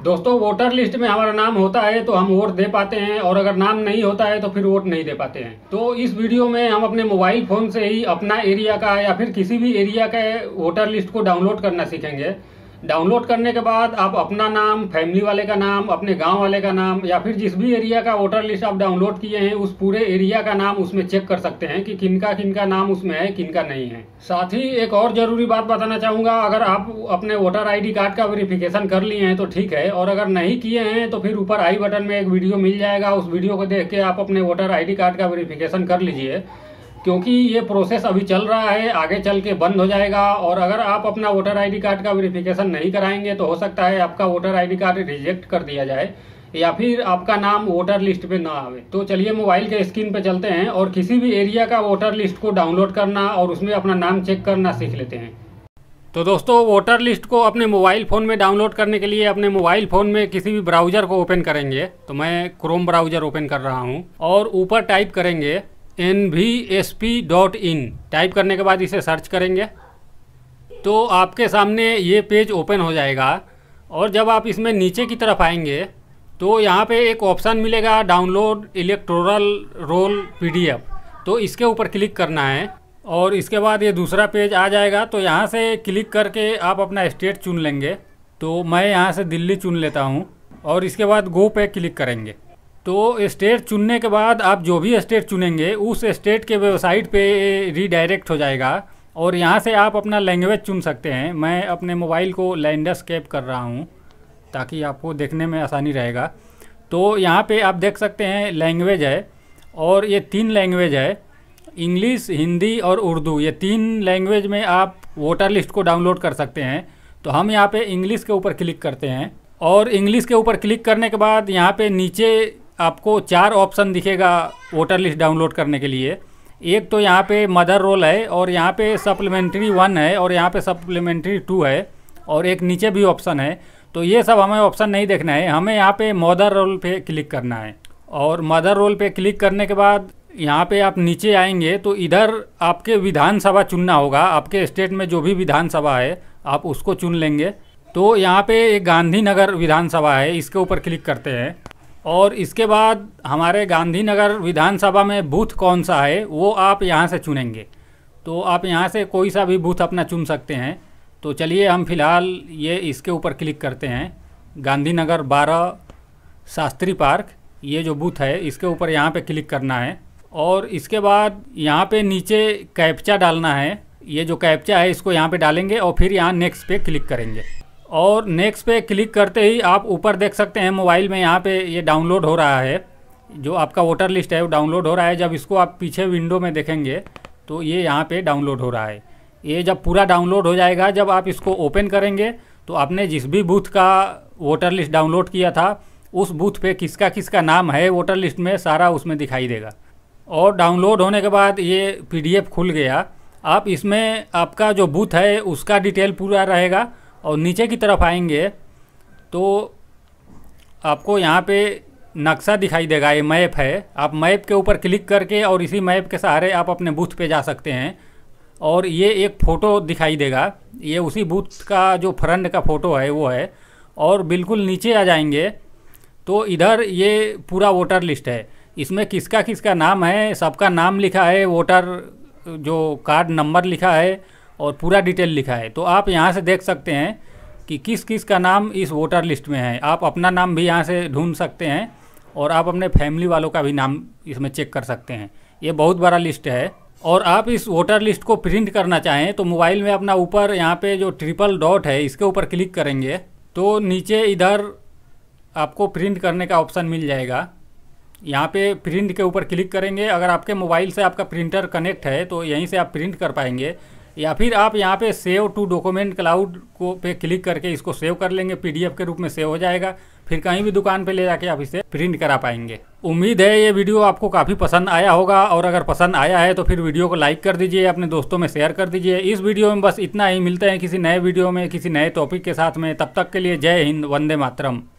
दोस्तों voter list में हमारा नाम होता है तो हम वोट दे पाते हैं, और अगर नाम नहीं होता है तो फिर वोट नहीं दे पाते हैं। तो इस वीडियो में हम अपने मोबाइल फोन से ही अपना एरिया का या फिर किसी भी एरिया के वोटर लिस्ट को डाउनलोड करना सीखेंगे। डाउनलोड करने के बाद आप अपना नाम, फैमिली वाले का नाम, अपने गांव वाले का नाम या फिर जिस भी एरिया का वोटर लिस्ट आप डाउनलोड किए हैं उस पूरे एरिया का नाम उसमें चेक कर सकते हैं कि किनका किनका नाम उसमें है, किनका नहीं है। साथ ही एक और जरूरी बात बताना चाहूंगा, अगर आप अपने वोटर ID कार्ड का वेरिफिकेशन कर लिए हैं तो ठीक है, और अगर नहीं किए हैं तो फिर ऊपर आई बटन में एक वीडियो मिल जाएगा, उस वीडियो को देख के आप अपने वोटर ID कार्ड का वेरिफिकेशन कर लीजिए, क्योंकि ये प्रोसेस अभी चल रहा है, आगे चल के बंद हो जाएगा। और अगर आप अपना वोटर ID कार्ड का वेरिफिकेशन नहीं कराएंगे तो हो सकता है आपका वोटर ID कार्ड रिजेक्ट कर दिया जाए या फिर आपका नाम वोटर लिस्ट पे ना आवे। तो चलिए मोबाइल के स्क्रीन पे चलते हैं और किसी भी एरिया का वोटर लिस्ट को डाउनलोड करना और उसमें अपना नाम चेक करना सीख लेते हैं। तो दोस्तों वोटर लिस्ट को अपने मोबाइल फ़ोन में डाउनलोड करने के लिए अपने मोबाइल फ़ोन में किसी भी ब्राउज़र को ओपन करेंगे। तो मैं क्रोम ब्राउज़र ओपन कर रहा हूँ और ऊपर टाइप करेंगे nvsp.in। टाइप करने के बाद इसे सर्च करेंगे तो आपके सामने ये पेज ओपन हो जाएगा। और जब आप इसमें नीचे की तरफ आएंगे तो यहाँ पे एक ऑप्शन मिलेगा डाउनलोड इलेक्टोरल रोल PDF। तो इसके ऊपर क्लिक करना है और इसके बाद ये दूसरा पेज आ जाएगा। तो यहाँ से क्लिक करके आप अपना स्टेट चुन लेंगे। तो मैं यहाँ से दिल्ली चुन लेता हूँ और इसके बाद गो पे क्लिक करेंगे। तो स्टेट चुनने के बाद आप जो भी स्टेट चुनेंगे उस स्टेट के वेबसाइट पे रीडायरेक्ट हो जाएगा और यहाँ से आप अपना लैंग्वेज चुन सकते हैं। मैं अपने मोबाइल को लैंडस्केप कर रहा हूँ ताकि आपको देखने में आसानी रहेगा। तो यहाँ पे आप देख सकते हैं लैंग्वेज है और ये 3 लैंग्वेज है, इंग्लिश, हिंदी और उर्दू। ये 3 लैंग्वेज में आप वोटर लिस्ट को डाउनलोड कर सकते हैं। तो हम यहाँ पे इंग्लिश के ऊपर क्लिक करते हैं और इंग्लिश के ऊपर क्लिक करने के बाद यहाँ पे नीचे आपको 4 ऑप्शन दिखेगा वोटर लिस्ट डाउनलोड करने के लिए। एक तो यहाँ पे मदर रोल है और यहाँ पे सप्लीमेंट्री 1 है और यहाँ पे सप्लीमेंट्री 2 है और एक नीचे भी ऑप्शन है। तो ये सब हमें ऑप्शन नहीं देखना है, हमें यहाँ पे मदर रोल पे क्लिक करना है। और मदर रोल पे क्लिक करने के बाद यहाँ पे आप नीचे आएंगे तो इधर आपके विधानसभा चुनना होगा। आपके स्टेट में जो भी विधानसभा है आप उसको चुन लेंगे। तो यहाँ पे एक गांधीनगर विधानसभा है, इसके ऊपर क्लिक करते हैं और इसके बाद हमारे गांधीनगर विधानसभा में बूथ कौन सा है वो आप यहाँ से चुनेंगे। तो आप यहाँ से कोई सा भी बूथ अपना चुन सकते हैं। तो चलिए हम फ़िलहाल ये इसके ऊपर क्लिक करते हैं, गांधीनगर 12 शास्त्री पार्क, ये जो बूथ है इसके ऊपर यहाँ पे क्लिक करना है। और इसके बाद यहाँ पे नीचे कैप्चा डालना है, ये जो कैप्चा है इसको यहाँ पे डालेंगे और फिर यहाँ नेक्स्ट पे क्लिक करेंगे। और नेक्स्ट पे क्लिक करते ही आप ऊपर देख सकते हैं मोबाइल में यहाँ पे ये डाउनलोड हो रहा है, जो आपका वोटर लिस्ट है वो डाउनलोड हो रहा है। जब इसको आप पीछे विंडो में देखेंगे तो ये यहाँ पे डाउनलोड हो रहा है। ये जब पूरा डाउनलोड हो जाएगा, जब आप इसको ओपन करेंगे तो आपने जिस भी बूथ का वोटर लिस्ट डाउनलोड किया था उस बूथ पे किसका किसका नाम है वोटर लिस्ट में सारा उसमें दिखाई देगा। और डाउनलोड होने के बाद ये PDF खुल गया। आप इसमें आपका जो बूथ है उसका डिटेल पूरा रहेगा और नीचे की तरफ आएंगे तो आपको यहाँ पे नक्शा दिखाई देगा, ये मैप है। आप मैप के ऊपर क्लिक करके और इसी मैप के सहारे आप अपने बूथ पे जा सकते हैं। और ये एक फ़ोटो दिखाई देगा, ये उसी बूथ का जो फ्रंट का फ़ोटो है वो है। और बिल्कुल नीचे आ जाएंगे तो इधर ये पूरा वोटर लिस्ट है, इसमें किसका किसका नाम है, सबका नाम लिखा है, वोटर जो कार्ड नंबर लिखा है और पूरा डिटेल लिखा है। तो आप यहाँ से देख सकते हैं कि किस किस का नाम इस वोटर लिस्ट में है। आप अपना नाम भी यहाँ से ढूंढ सकते हैं और आप अपने फैमिली वालों का भी नाम इसमें चेक कर सकते हैं। ये बहुत बड़ा लिस्ट है। और आप इस वोटर लिस्ट को प्रिंट करना चाहें तो मोबाइल में अपना ऊपर यहाँ पे जो ट्रिपल डॉट है इसके ऊपर क्लिक करेंगे तो नीचे इधर आपको प्रिंट करने का ऑप्शन मिल जाएगा। यहाँ पे प्रिंट के ऊपर क्लिक करेंगे। अगर आपके मोबाइल से आपका प्रिंटर कनेक्ट है तो यहीं से आप प्रिंट कर पाएंगे, या फिर आप यहाँ पे सेव टू डॉक्यूमेंट क्लाउड को पे क्लिक करके इसको सेव कर लेंगे, PDF के रूप में सेव हो जाएगा। फिर कहीं भी दुकान पे ले जाके आप इसे प्रिंट करा पाएंगे। उम्मीद है ये वीडियो आपको काफ़ी पसंद आया होगा, और अगर पसंद आया है तो फिर वीडियो को लाइक कर दीजिए, अपने दोस्तों में शेयर कर दीजिए। इस वीडियो में बस इतना ही, मिलते हैं किसी नए वीडियो में किसी नए टॉपिक के साथ में। तब तक के लिए जय हिंद, वंदे मातरम।